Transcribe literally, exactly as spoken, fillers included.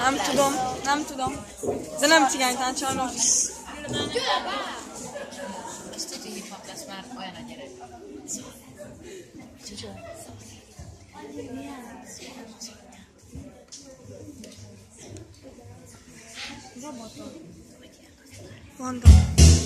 Nem tudom, nem tudom. De nem cigánytánc sajnos. Ez tuti hip-hop lesz már, olyan a gyerek. Mondom.